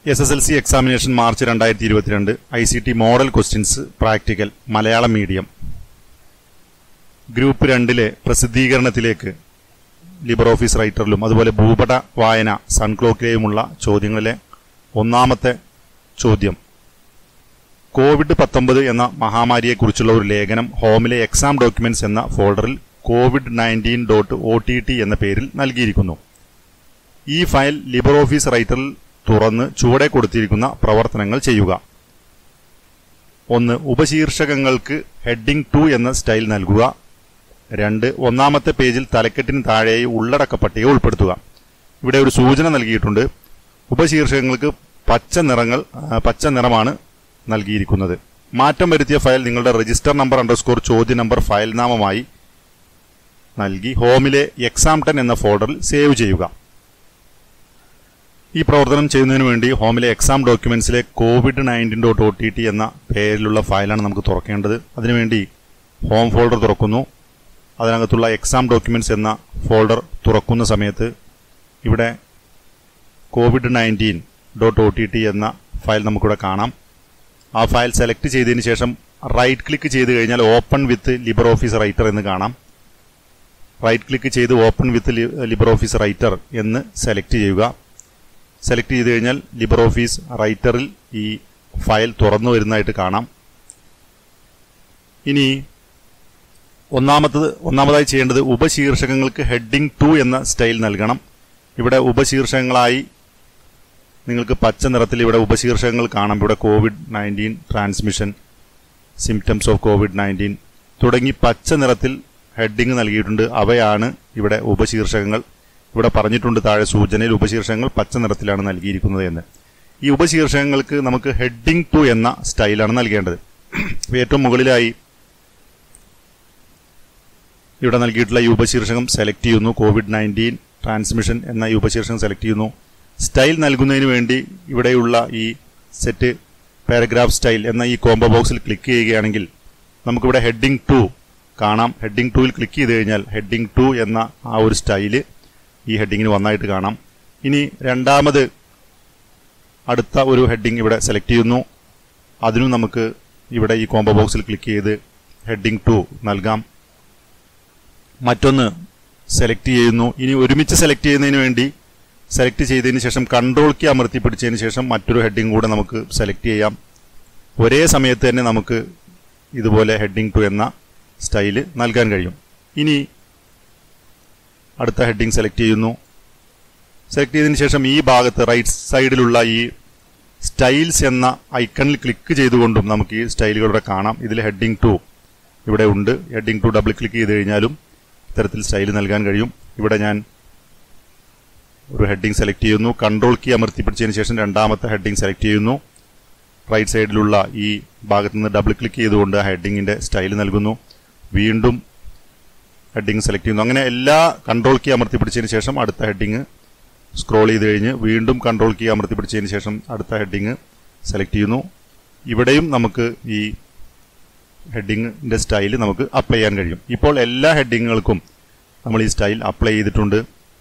SSLC examination March 2022 ICT model questions practical Malayalam medium group 2 പ്രസിദ്ധീകരണത്തിലേക്ക് LibreOffice റൈറ്ററിലും അതുപോലെ ഭൂപട വായന സൺക്ലോക്കിലെയുമുള്ള ചോദ്യങ്ങളിലെ ഒന്നാമത്തെ ചോദ്യം കോവിഡ്-19 എന്ന മഹാമാരിയെക്കുറിച്ചുള്ള ഒരു ലേഖനം ഹോമിലെ എക്സാം ഡോക്യുമെന്റ്സ് എന്ന ഫോൾഡറിൽ covid19.ott എന്ന പേരിൽ നൽകിയിരിക്കുന്നു. ഈ ഫയൽ ലിബർ ഓഫീസ് റൈറ്ററിൽ തുറന്ന് ചുവടെ കൊടുത്തിരിക്കുന്ന പ്രവർത്തനങ്ങൾ ചെയ്യുക. 1. ഉപശീർഷകങ്ങൾക്ക് ഹെഡിംഗ് 2 എന്ന സ്റ്റൈൽ നൽകുക. 2. ഒന്നാമത്തെ പേജിൽ തലക്കെട്ടിന് താഴെയായി ഉള്ളടക്ക പട്ടിക ഉൾപ്പെടുത്തുക. ഇവിടെ ഒരു സൂചന നൽകിയിട്ടുണ്ട്. ഉപശീർഷകങ്ങൾക്ക് പച്ച നിറമാണ് നൽകിയിരിക്കുന്നത്. മാറ്റം വരുത്തിയ ഫയൽ നിങ്ങളുടെ രജിസ്റ്റർ നമ്പർ _ ചോദ്യ നമ്പർ ഫയൽ നാമമായി നൽകി ഹോമിലെ exam10 എന്ന ഫോൾഡറിൽ സേവ് ചെയ്യുക. ഈ പ്രവർത്തനം ചെയ്യുന്നതിന് വേണ്ടി ഹോമിലെ എക്സാം ഡോക്യുമെന്റ്സിലെ covid19.ott എന്ന പേരിലുള്ള ഫയലാണ് നമുക്ക് തുറക്കേണ്ടത്. അതിനുവേണ്ടി ഹോം ഫോൾഡർ തുറക്കുന്നു. അതിനകത്തുള്ള എക്സാം ഡോക്യുമെന്റ്സ് എന്ന ഫോൾഡർ തുറക്കുന്ന സമയത്ത് ഇവിടെ covid19.ott എന്ന ഫയൽ നമുക്കിവിടെ കാണാം. ആ ഫയൽ സെലക്ട് ചെയ്തതിന് ശേഷം റൈറ്റ് ക്ലിക്ക് ചെയ്ത് കഴിഞ്ഞാൽ open with LibreOffice Writer എന്ന് കാണാം. റൈറ്റ് ക്ലിക്ക് ചെയ്ത് open with LibreOffice Writer എന്ന് സെലക്ട് ചെയ്യുക. സെലക്ട് ചെയ്ത് കഴിഞ്ഞാൽ ലിബർ ഓഫീസ് റൈറ്ററിൽ ഈ ഫയൽ തുറന്നു വരുന്നതായിട്ട് കാണാം. ഇനി ഒന്നാമതായി ചെയ്യേണ്ടത് ഉപശീർഷകങ്ങൾക്ക് ഹെഡിംഗ് 2 എന്ന സ്റ്റൈൽ നൽകണം. ഇവിടെ ഉപശീർഷകങ്ങളായി നിങ്ങൾക്ക് പച്ച നിറത്തിൽ ഇവിടെ ഉപശീർഷകങ്ങൾ കാണാം. ഇവിടെ COVID-19 transmission, symptoms of COVID-19 തുടങ്ങി പച്ച നിറത്തിൽ ഹെഡിംഗ് നൽകിയിട്ടുണ്ട്. അവയാണ് ഇവിടെ ഉപശീർഷകങ്ങൾ. ഇവിടെ പറഞ്ഞിട്ടുണ്ട് താഴെ സൂചനയിൽ ഉപശീർഷകങ്ങൾ പച്ച നിറത്തിലാണ് നൽകിയിരിക്കുന്നത് എന്ന്. ഈ ഉപശീർഷകങ്ങൾക്ക് നമുക്ക് ഹെഡിംഗ് 2 എന്ന സ്റ്റൈലാണ് നൽകേണ്ടത്. ഏറ്റവും മുകളിലായി ഇവിടെ നൽകിയിട്ടുള്ള ഈ ഉപശീർഷകം സെലക്ട് ചെയ്യുന്നു. COVID-19 ട്രാൻസ്മിഷൻ എന്ന ഈ ഉപശീർഷകം സെലക്ട് ചെയ്യുന്നു. സ്റ്റൈൽ നൽകുന്നതിന് വേണ്ടി ഇവിടെയുള്ള ഈ സെറ്റ് പാരഗ്രാഫ് സ്റ്റൈൽ എന്ന ഈ കോംബോ ബോക്സിൽ ക്ലിക്ക് ചെയ്യുകയാണെങ്കിൽ നമുക്കിവിടെ ഹെഡിംഗ് 2 കാണാം. ഹെഡിംഗ് 2ൽ ക്ലിക്ക് ചെയ്ത് കഴിഞ്ഞാൽ ഹെഡിംഗ് 2 എന്ന ആ ഒരു സ്റ്റൈല് ഈ ഹെഡിങ്ങിന് വന്നായിട്ട് കാണാം. ഇനി രണ്ടാമത് അടുത്ത ഒരു ഹെഡിങ് ഇവിടെ സെലക്ട് ചെയ്യുന്നു. അതിനും നമുക്ക് ഇവിടെ ഈ കോംബോ ബോക്സിൽ ക്ലിക്ക് ചെയ്ത് ഹെഡിംഗ് 2 നൽകാം. മറ്റൊന്ന് സെലക്ട് ചെയ്യുന്നു. ഇനി ഒരുമിച്ച് സെലക്ട് ചെയ്യുന്നതിന് വേണ്ടി സെലക്ട് ചെയ്തതിന് ശേഷം കൺട്രോൾ കീ അമർത്തി പിടിച്ചതിന് ശേഷം മറ്റൊരു ഹെഡിങ് കൂടെ നമുക്ക് സെലക്ട് ചെയ്യാം. ഒരേ സമയത്ത് തന്നെ നമുക്ക് ഇതുപോലെ ഹെഡിംഗ് 2 എന്ന സ്റ്റൈല് നൽകാൻ കഴിയും. ഇനി അടുത്ത ഹെഡിംഗ് സെലക്ട് ചെയ്യുന്നു. സെലക്ട് ചെയ്തതിന് ശേഷം ഈ ഭാഗത്ത് റൈറ്റ് സൈഡിലുള്ള ഈ സ്റ്റൈൽസ് എന്ന ഐക്കണിൽ ക്ലിക്ക് ചെയ്തുകൊണ്ടും നമുക്ക് ഈ സ്റ്റൈലുകളുടെ കാണാം. ഇതിൽ ഹെഡിംഗ് 2 ഇവിടെ ഉണ്ട്. ഹെഡിംഗ് 2 ഡബിൾ ക്ലിക്ക് ചെയ്ത് കഴിഞ്ഞാലും ഇത്തരത്തിൽ സ്റ്റൈൽ നൽകാൻ കഴിയും. ഇവിടെ ഞാൻ ഒരു ഹെഡിംഗ് സെലക്ട് ചെയ്യുന്നു. കൺട്രോൾ കീ അമർത്തി പിടിച്ചതിന് ശേഷം രണ്ടാമത്തെ ഹെഡിംഗ് സെലക്ട് ചെയ്യുന്നു. റൈറ്റ് സൈഡിലുള്ള ഈ ഭാഗത്ത് നിന്ന് ഡബിൾ ക്ലിക്ക് ചെയ്തുകൊണ്ട് ആ ഹെഡിങ്ങിന്റെ സ്റ്റൈൽ നൽകുന്നു. വീണ്ടും ഹെഡിങ് സെലക്ട് ചെയ്യുന്നു. അങ്ങനെ എല്ലാ കൺട്രോൾ കീ അമർത്തി പിടിച്ചതിന് ശേഷം അടുത്ത ഹെഡിങ് സ്ക്രോൾ ചെയ്ത് കഴിഞ്ഞ് വീണ്ടും കൺട്രോൾ കീ അമർത്തി പിടിച്ചതിന് ശേഷം അടുത്ത ഹെഡിങ് സെലക്ട് ചെയ്യുന്നു. ഇവിടെയും നമുക്ക് ഈ ഹെഡിങ്ങിന്റെ സ്റ്റൈൽ നമുക്ക് അപ്ലൈ ചെയ്യാൻ കഴിയും. ഇപ്പോൾ എല്ലാ ഹെഡിങ്ങുകൾക്കും നമ്മൾ ഈ സ്റ്റൈൽ അപ്ലൈ ചെയ്തിട്ടുണ്ട്.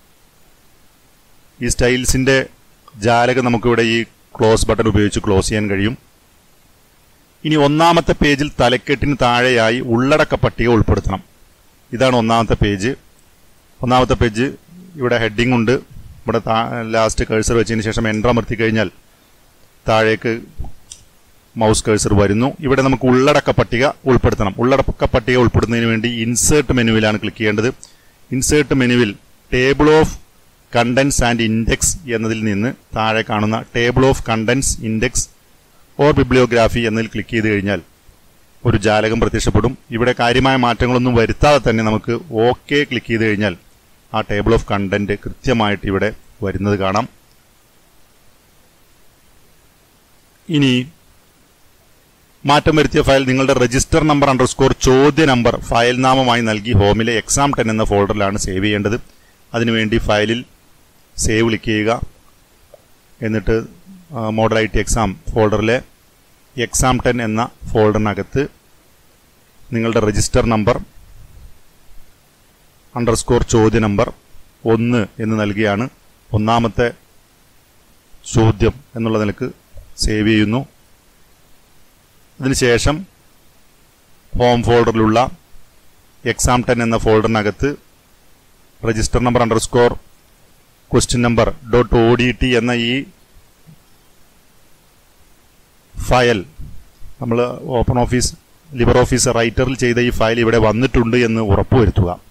ഈ സ്റ്റൈൽസിന്റെ ജാലകം നമുക്കിവിടെ ഈ ക്ലോസ് ബട്ടൺ ഉപയോഗിച്ച് ക്ലോസ് ചെയ്യാൻ കഴിയും. ഇനി ഒന്നാമത്തെ പേജിൽ തലക്കെട്ടിന് താഴെയായി ഉള്ളടക്ക പട്ടിക ഉൾപ്പെടുത്തണം. ഇതാണ് ഒന്നാമത്തെ പേജ്. ഒന്നാമത്തെ പേജ് ഇവിടെ ഹെഡിംഗ് ഉണ്ട്. ഇവിടെ ലാസ്റ്റ് കഴ്സർ വെച്ചതിന് ശേഷം എൻ്റർ അമർത്തി കഴിഞ്ഞാൽ താഴേക്ക് മൗസ് കഴ്സർ വരുന്നു. ഇവിടെ നമുക്ക് ഉള്ളടക്ക പട്ടിക ഉൾപ്പെടുത്തണം. ഉള്ളടക്ക പട്ടിക ഉൾപ്പെടുത്തുന്നതിന് വേണ്ടി ഇൻസേർട്ട് മെനുവിലാണ് ക്ലിക്ക് ചെയ്യേണ്ടത്. ഇൻസേർട്ട് മെനുവിൽ table of contents and index എന്നതിൽ നിന്ന് താഴെ കാണുന്ന table of contents index or bibliography എന്നതിൽ ക്ലിക്ക് ചെയ്ത് കഴിഞ്ഞാൽ ഒരു ജാലകം പ്രത്യക്ഷപ്പെടും. ഇവിടെ കാര്യമായ മാറ്റങ്ങളൊന്നും വരുത്താതെ തന്നെ നമുക്ക് ഓക്കെ ക്ലിക്ക് ചെയ്ത് കഴിഞ്ഞാൽ ആ ടേബിൾ ഓഫ് കണ്ടന്റ് കൃത്യമായിട്ട് ഇവിടെ വരുന്നത് കാണാം. ഇനി മാറ്റം വരുത്തിയ ഫയൽ നിങ്ങളുടെ രജിസ്റ്റർ നമ്പർ _ ചോദ്യ നമ്പർ ഫയൽ നാമമായി നൽകി ഹോമിലെ exam10 എന്ന ഫോൾഡറിലാണ് സേവ് ചെയ്യേണ്ടത്. അതിനുവേണ്ടി ഫയലിൽ സേവ് ക്ലിക്ക് ചെയ്യുക. എന്നിട്ട് മോഡൽ IT എക്സാം ഫോൾഡറിലെ exam10 എന്ന ഫോൾഡറിനകത്ത് നിങ്ങളുടെ രജിസ്റ്റർ നമ്പർ _ ചോദ്യ നമ്പർ 1 എന്ന് നൽകിയാണ് ഒന്നാമത്തെ ചോദ്യം എന്നുള്ള നിലക്ക് സേവ് ചെയ്യുന്നു. അതിനുശേഷം ഹോം ഫോൾഡറിലുള്ള exam10 എന്ന ഫോൾഡറിനകത്ത് register number _ question number .odt എന്ന ഈ ഫയൽ നമ്മൾ ലിബർ ഓഫീസ് റൈറ്ററിൽ ചെയ്ത ഈ ഫയൽ ഇവിടെ വന്നിട്ടുണ്ട് എന്ന് ഉറപ്പുവരുത്തുക.